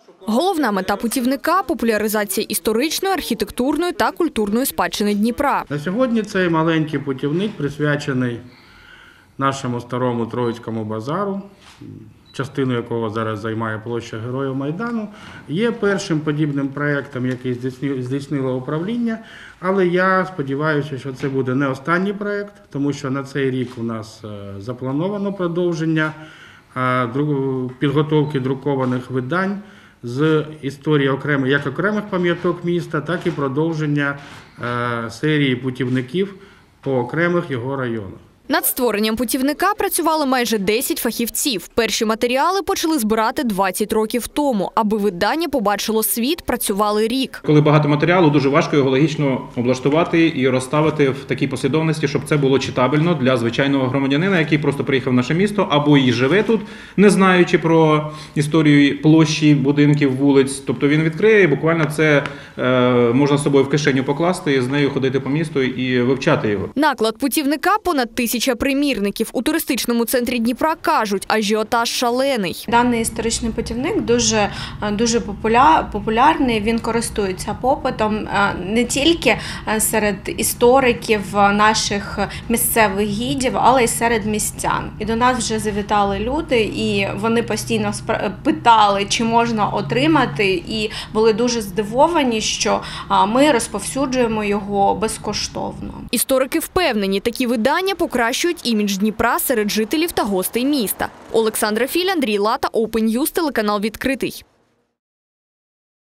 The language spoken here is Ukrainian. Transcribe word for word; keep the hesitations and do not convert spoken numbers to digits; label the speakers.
Speaker 1: Головна мета путівника – популяризація історичної, архітектурної та культурної спадщини Дніпра.
Speaker 2: На сьогодні цей маленький путівник присвячений нашому старому Троїцькому базару, частину якого зараз займає площа Героїв Майдану, є першим подібним проєктом, який здійснило управління, але я сподіваюся, що це буде не останній проєкт, тому що на цей рік у нас заплановано продовження підготовки друкованих видань з історії окремих, як окремих пам'яток міста, так і продовження серії путівників по окремих його районах.
Speaker 1: Над створенням путівника працювали майже десять фахівців. Перші матеріали почали збирати двадцять років тому. Аби видання побачило світ, працювали рік.
Speaker 3: Коли багато матеріалу, дуже важко його логічно облаштувати і розставити в такій послідовності, щоб це було читабельно для звичайного громадянина, який просто приїхав в наше місто або і живе тут, не знаючи про історію площі, будинків, вулиць. Тобто він відкриє і буквально це е, можна з собою в кишеню покласти і з нею ходити по місту і вивчати його.
Speaker 1: Наклад путівника – понад тисяча примірників. У туристичному центрі Дніпра кажуть, ажіотаж шалений.
Speaker 4: Даний історичний путівник дуже, дуже популярний, він користується попитом не тільки серед істориків, наших місцевих гідів, але й серед містян. І до нас вже завітали люди, і вони постійно питали, чи можна отримати, і були дуже здивовані, що ми розповсюджуємо його безкоштовно.
Speaker 1: Історики впевнені, такі видання покращують імідж Дніпра серед жителів та гостей міста. Олександра Філь, Андрій Лата, Open News, телеканал «Відкритий».